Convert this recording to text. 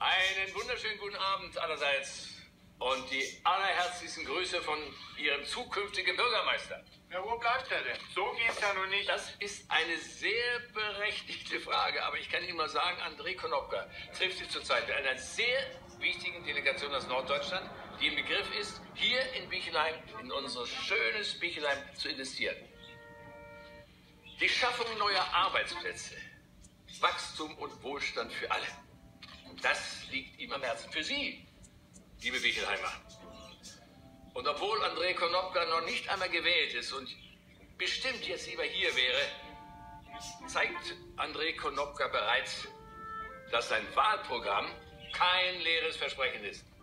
Einen wunderschönen guten Abend allerseits und die allerherzlichsten Grüße von Ihrem zukünftigen Bürgermeister. Ja, wo bleibt er denn? So geht's ja nun nicht. Das ist eine sehr berechtigte Frage, aber ich kann Ihnen mal sagen, André Konopka trifft sich zurzeit mit einer sehr wichtigen Delegation aus Norddeutschland, die im Begriff ist, hier in Bichelheim, in unser schönes Bichelheim zu investieren. Die Schaffung neuer Arbeitsplätze, Wachstum und Wohlstand für alle. Das liegt ihm am Herzen. Für Sie, liebe Bichelheimer. Und obwohl André Konopka noch nicht einmal gewählt ist und bestimmt jetzt lieber hier wäre, zeigt André Konopka bereits, dass sein Wahlprogramm kein leeres Versprechen ist.